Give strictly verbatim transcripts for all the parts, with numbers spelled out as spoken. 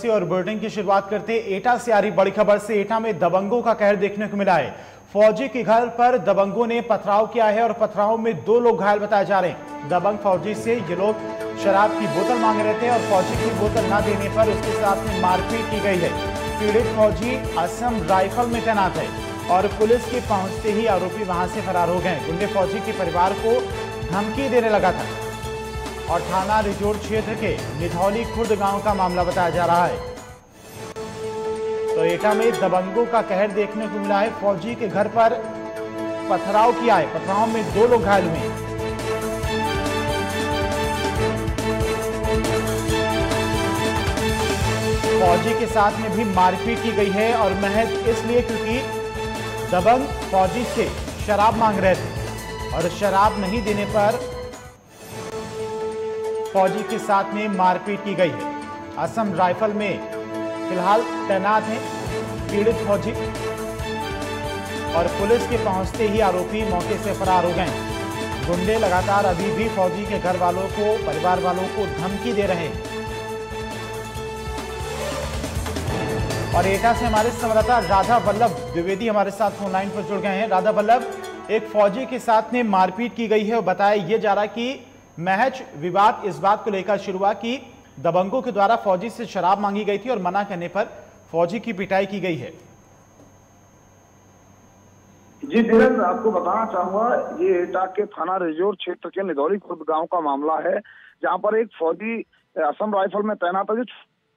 और बुलेटिन की शुरुआत करते एटा से आ रही बड़ी खबर से। एटा में दबंगों का कहर देखने को मिला है। फौजी के घर पर दबंगों ने पथराव किया है और पथराव में दो लोग घायल बताए जा रहे हैं। दबंग फौजी से ये लोग शराब की बोतल मांग रहे थे और फौजी की बोतल न देने पर उसके साथ में मारपीट की गई है। पीड़ित फौजी असम राइफल में तैनात है और पुलिस के पहुंचते ही आरोपी वहां से फरार हो गए। गुंडे फौजी के परिवार को धमकी देने लगा था और थाना रिजोर्ट क्षेत्र के निधौली खुर्द गांव का मामला बताया जा रहा है। तो एटा में दबंगों का कहर देखने को मिला है। फौजी के घर पर पथराव किया है। पथराव में दो लोग घायल हुए। फौजी के साथ में भी मारपीट की गई है और महज इसलिए क्योंकि दबंग फौजी से शराब मांग रहे थे और शराब नहीं देने पर फौजी के साथ में मारपीट की गई है। असम राइफल में फिलहाल तैनात हैं पीड़ित फौजी और पुलिस के पहुंचते ही आरोपी मौके से फरार हो गए। गुंडे लगातार अभी भी फौजी के घर वालों को, परिवार वालों को धमकी दे रहे हैं। और एटा से हमारे संवाददाता राधा वल्लभ द्विवेदी हमारे साथ फोन लाइन पर जुड़ गए हैं। राधा वल्लभ, एक फौजी के साथ में मारपीट की गई है और बताया यह जा रहा कि महज विवाद इस बात को लेकर शुरू हुआ कि दबंगों के द्वारा फौजी से शराब मांगी गई थी और मना करने पर फौजी की पिटाई की गई है। जी धीरेन्द्र, आपको बताना चाहूंगा, ये एटा के थाना रिजोर्ट क्षेत्र के निधौली खुर्द गांव का मामला है, जहां पर एक फौजी असम राइफल में तैनात है।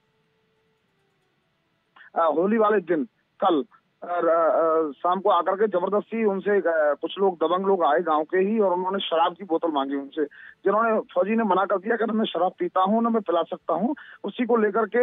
होली वाले दिन कल शाम को आकर के जबरदस्ती उनसे कुछ लोग दबंग लोग आए गांव के ही और उन्होंने शराब की बोतल मांगी उनसे, जिन्होंने फौजी ने मना कर दिया कि मैं शराब पीता हूं ना मैं पिला सकता हूं। उसी को लेकर के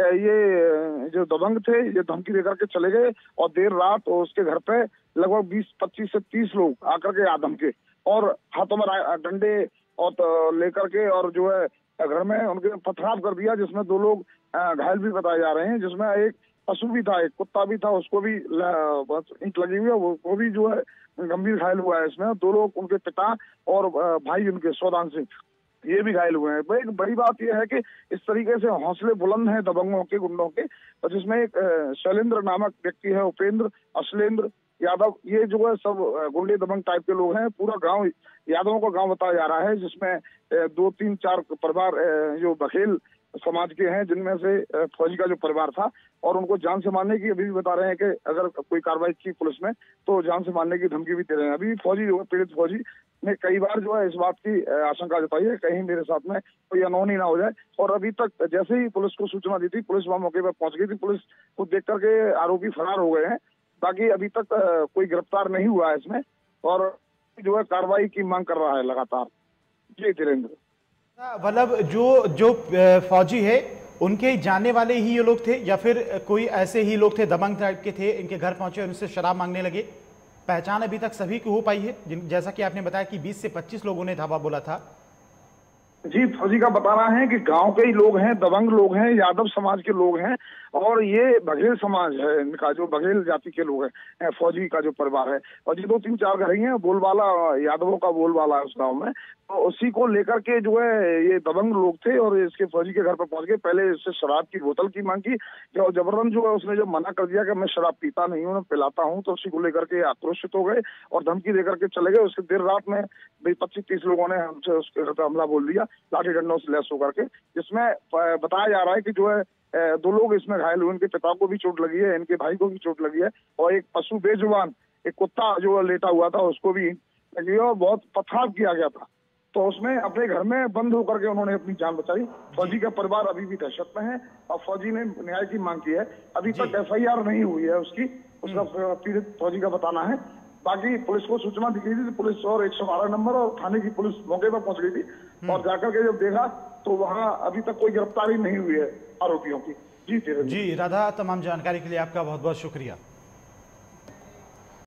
ये जो दबंग थे ये धमकी देकर के चले गए और देर रात और उसके घर पे लगभग बीस पच्चीस से तीस लोग आकर के आदम के और हाथों में डंडे और तो लेकर के और जो है घर में उनके पथराव कर दिया, जिसमें दो लोग घायल भी बताए जा रहे हैं, जिसमें एक पशु भी था, एक कुत्ता भी था, उसको भी ईंट लगी हुई है, वो, वो भी जो है गंभीर घायल हुआ है। इसमें दो लोग उनके पिता और भाई उनके सौदान सिंह ये भी घायल हुए हैं। एक बड़ी बात यह है कि इस तरीके से हौसले बुलंद हैं दबंगों के, गुंडों के, और जिसमें एक शैलेंद्र नामक व्यक्ति है, उपेंद्र अश्लेंद्र यादव, ये जो है सब गुंडे दबंग टाइप के लोग हैं। पूरा गांव यादवों का गांव बताया जा रहा है, जिसमें दो तीन चार परिवार जो बघेल समाज के हैं, जिनमें से फौजी का जो परिवार था और उनको जान से मारने की अभी भी बता रहे हैं कि अगर कोई कार्रवाई की पुलिस में तो जान से मारने की धमकी भी दे रहे हैं। अभी फौजी जो है, पीड़ित फौजी ने कई बार जो है इस बात की आशंका जताई है कहीं मेरे साथ में कोई अनहोनी ना हो जाए, और अभी तक जैसे ही पुलिस को सूचना दी थी, पुलिस वहां मौके पर पहुंच गई थी। पुलिस को देख करके आरोपी फरार हो गए हैं, बाकी अभी तक कोई गिरफ्तार नहीं हुआ है इसमें, और जो है कार्रवाई की मांग कर रहा है लगातार। जी धीरेन्द्र वल्लभ, जो जो फौजी है उनके जानने वाले ही ये लोग थे या फिर कोई ऐसे ही लोग थे दबंग टाइप के थे, इनके घर पहुंचे और उनसे शराब मांगने लगे? पहचान अभी तक सभी की हो पाई है, जैसा कि आपने बताया कि बीस से पच्चीस लोगों ने धावा बोला था? जी, फौजी का बताना है कि गांव के ही लोग हैं, दबंग लोग हैं, यादव समाज के लोग हैं, और ये बघेल समाज है इनका, जो बघेल जाति के लोग हैं, फौजी का जो परिवार है, और ये दो तीन चार घर ही हैं, बोलबाला यादवों का बोलबाला है उस गांव में। तो उसी को लेकर के जो है ये दबंग लोग थे और इसके फौजी के घर पर पहुंच गए। पहले इससे शराब की बोतल की मांग की, और जबरन जो है उसने जब मना कर दिया कि मैं शराब पीता नहीं हूँ, मैं पिलाता हूँ, तो उसी को लेकर के आक्रोशित हो गए और धमकी देकर के चले गए। उसके देर रात में पच्चीस तीस लोगों ने हमसे उसके घर पर हमला बोल दिया, लाठी डंडों से लैस होकर के, जिसमें बताया जा रहा है कि जो है दो लोग इसमें घायल हुए, इनके पिता को भी चोट लगी है, इनके भाई को भी चोट लगी है, और एक पशु बेजुबान एक कुत्ता जो लेटा हुआ था उसको भी लगी है और बहुत पथराव किया गया था। तो उसमें अपने घर में बंद होकर के उन्होंने अपनी जान बचाई। फौजी का परिवार अभी भी दहशत में है और फौजी ने न्याय की मांग की है। अभी तक एफ आई आर नहीं हुई है उसकी, उसका पीड़ित फौजी का बताना है। बाकी पुलिस को सूचना दी गई थी, पुलिस और एक सौ बारह नंबर और थाने की पुलिस मौके पर पहुंच गई थी और जाकर के जब देखा तो वहां अभी तक कोई गिरफ्तारी नहीं हुई है आरोपियों की। जी जी राधा, तमाम जानकारी के लिए आपका बहुत बहुत शुक्रिया।